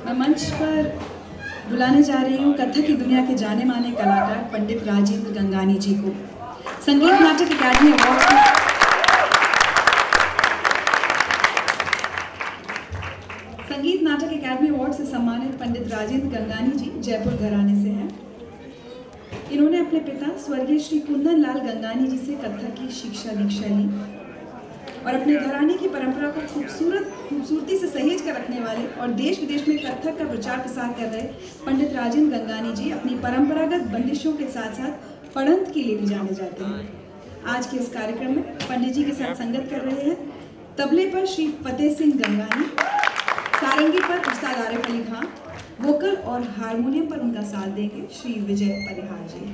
मैं मंच पर बुलाने जा रही हूँ कथक की दुनिया के जाने माने कलाकार पंडित राजेंद्र गंगानी जी को। संगीत नाटक अकादमी अवार्ड से सम्मानित पंडित राजेंद्र गंगानी जी जयपुर घराने से हैं। इन्होंने अपने पिता स्वर्गीय श्री कुंदन लाल गंगानी जी से कथक की शिक्षा दीक्षा ली और अपने घराने की परंपरा को खूबसूरती से सहेज कर रखने वाले और देश विदेश में कथक का प्रचार प्रसार कर रहे पंडित राजेंद्र गंगानी जी अपनी परंपरागत बंदिशों के साथ साथ पढ़ंत के लिए भी जाने जाते हैं। आज के इस कार्यक्रम में पंडित जी के साथ संगत कर रहे हैं तबले पर श्री फतेह सिंह गंगानी, सारंगी पर उस्ताद आरिफ अली खान, वोकल और हारमोनियम पर उनका साथ देंगे श्री विजय परिहार जी।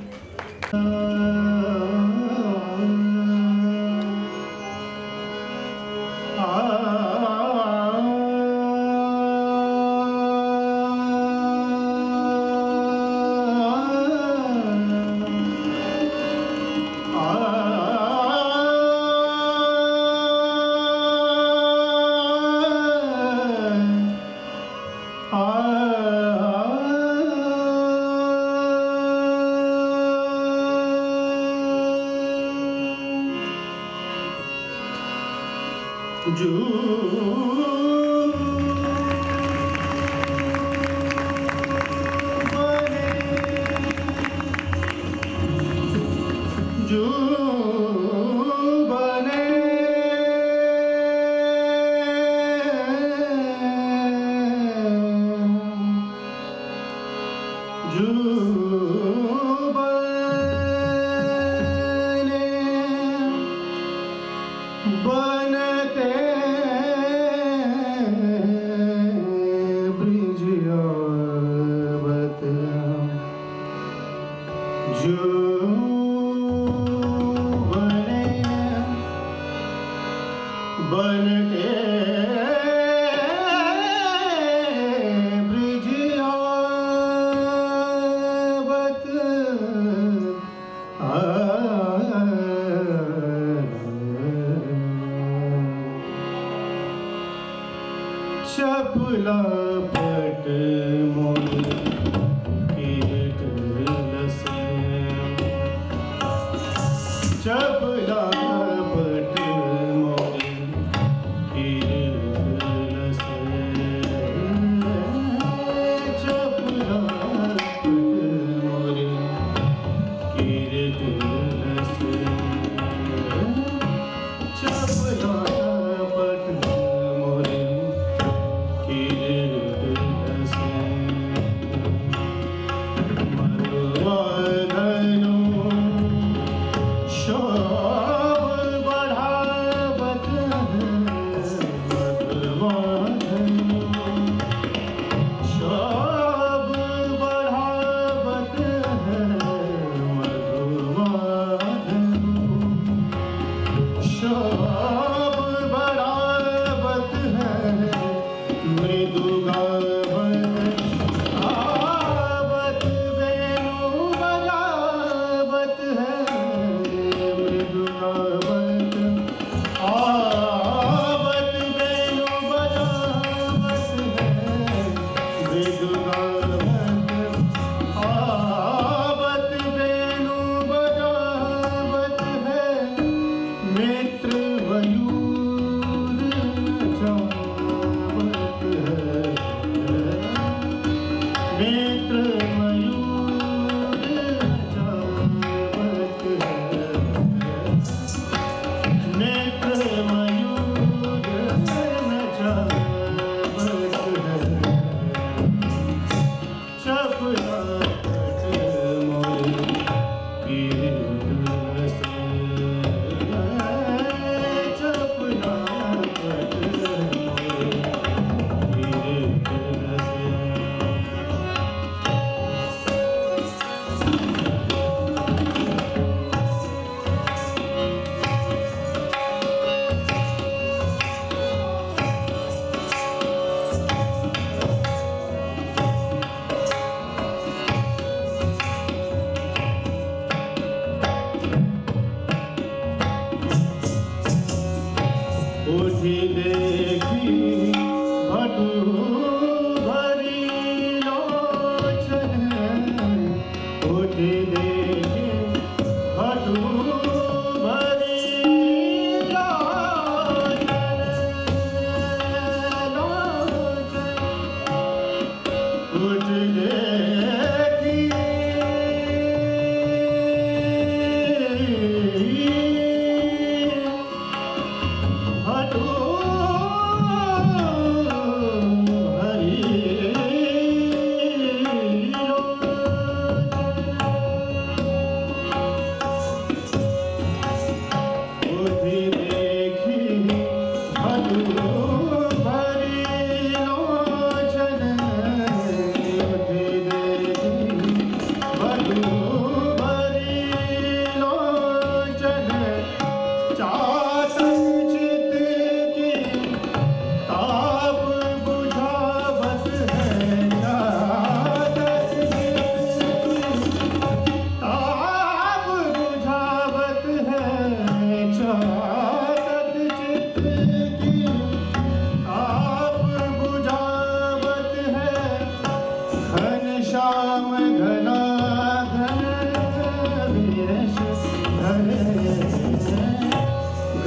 उठी देखी भटू भरी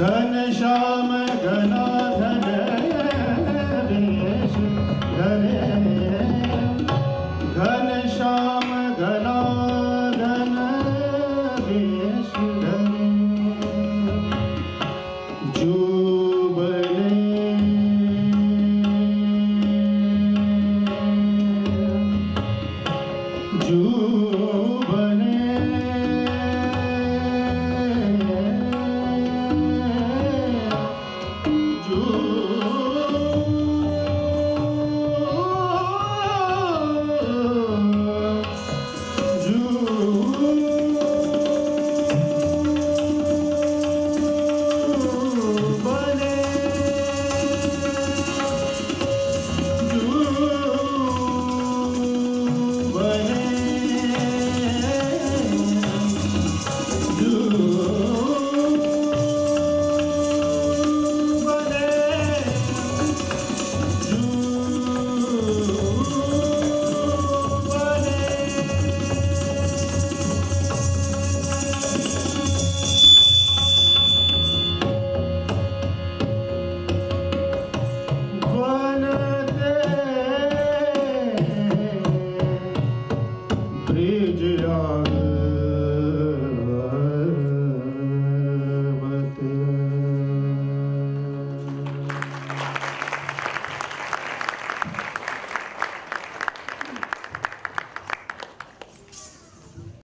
घनश्याम घना